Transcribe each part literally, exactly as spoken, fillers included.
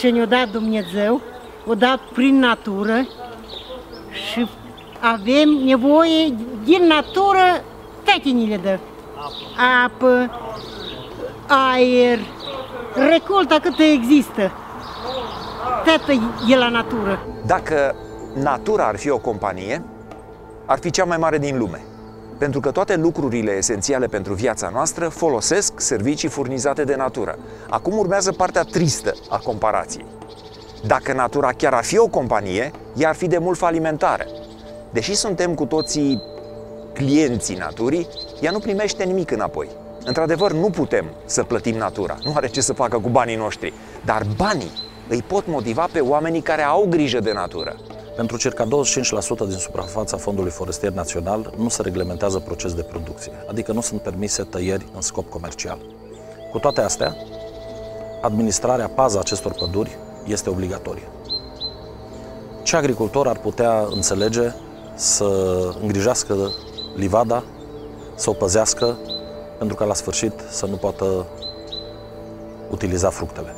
ce ne-a dat Dumnezeu, o dat prin natură și avem nevoie din natură, toate ni le dă. Apă, aer, recolta cât există, toată e la natură. Dacă natura ar fi o companie, ar fi cea mai mare din lume. Pentru că toate lucrurile esențiale pentru viața noastră folosesc servicii furnizate de natură. Acum urmează partea tristă a comparației. Dacă natura chiar ar fi o companie, ea ar fi de mult falimentară. Deși suntem cu toții clienții naturii, ea nu primește nimic înapoi. Într-adevăr, nu putem să plătim natura, nu are ce să facă cu banii noștri, dar banii îi pot motiva pe oamenii care au grijă de natură. Pentru circa douăzeci și cinci la sută din suprafața Fondului Forestier Național nu se reglementează proces de producție, adică nu sunt permise tăieri în scop comercial. Cu toate astea, administrarea, paza acestor păduri este obligatorie. Ce agricultor ar putea înțelege să îngrijească livada, să o păzească, pentru că la sfârșit să nu poată utiliza fructele?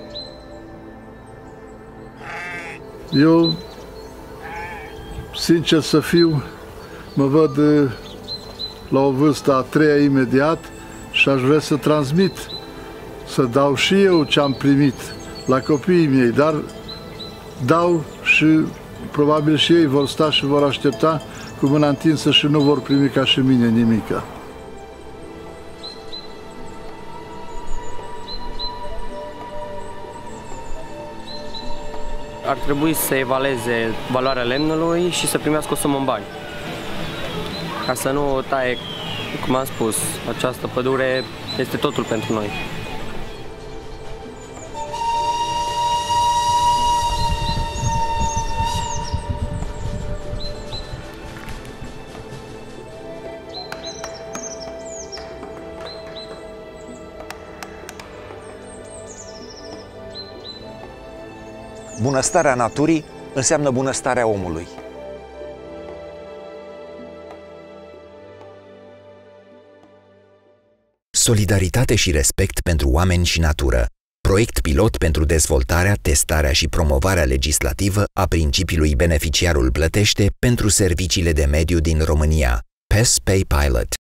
Eu, sincer să fiu, mă văd la o vârstă a treia imediat și aș vrea să transmit, să dau și eu ce am primit la copiii mei, dar dau și probabil și ei vor sta și vor aștepta cu mâna întinsă și nu vor primi ca și mine nimica. Ar trebui să evalueze valoarea lemnului și să primească o sumă în bani. Ca să nu taie, cum am spus, această pădure este totul pentru noi. Bunăstarea naturii înseamnă bunăstarea omului. Solidaritate și respect pentru oameni și natură. Proiect pilot pentru dezvoltarea, testarea și promovarea legislativă a principiului beneficiarul plătește pentru serviciile de mediu din România. P E S Pay Pilot.